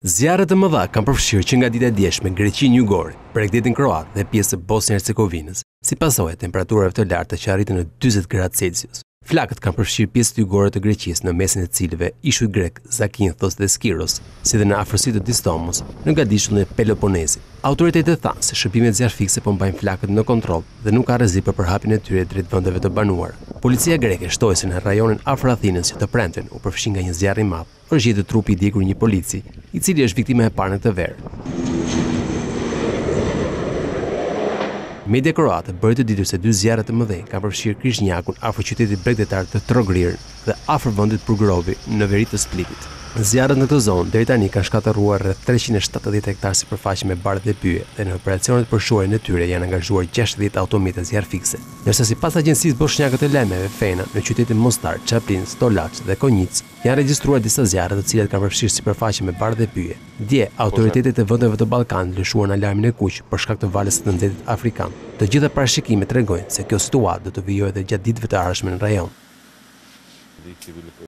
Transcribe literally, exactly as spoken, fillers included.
Zjarret të mëdha kanë përfshirë që nga dita e djeshme Greqinë Jugore, Bregdetin Kroat dhe pjesë të Bosnjë-Hercegovinës, si pasojë e temperaturave të larta që arritën në njëzet gradë Celsius. Flakët kanë përfshirë pjesët jugore të Greqisë, në mesin e cilëve ishuj grek Zakynthos dhe Skiros, si dhe në afërsitë të Distomos, në gadishullin e Peloponesit. Autoritetet thanë se shërbimet zjarfikse po mbajnë flakët në kontroll dhe nuk ka rrezik për përhapjen e tyre drejt vendeve të banuara. Policia greke shtoi se në rajonin afër Athinës që të premten u përfshi nga një zjarr i madh, është gjetur trupi i djegur i një polici, i cili është viktima e parë në këtë verë. Media kroate bëri të ditur se dy zjarre të mëdhenj kanë përfshirë Krishnjakun afër qytetit bregdetar të Trogrir dhe afër vendit Purgrovi në veri të Splitit. Zjarret në këtë zonë deri tani kanë shkatërruar rreth treqind e shtatëdhjetë hektar sipërfaqe me bardhë dhe pyje dhe në operacionet për shuarjen e tyre janë angazhuar gjashtëdhjetë automjete zjarrfikse. Ndërsa sipas agjencisë bosnjake të lajmeve Fena, në qytetin Mostar, Çaplin, Stolaç dhe Konjic, janë regjistruar disa zjarre të cilat kanë përfshirë sipërfaqe me bardhë dhe pyje. Dje, autoritetet e vendeve të Ballkanit lëshuan alarmin e kuq për shkak të valës së të nxehtit afrikan. Të gjitha parashikimet tregojnë se kjo situatë do të vijojë edhe gjatë ditëve të ardhshme në rajon.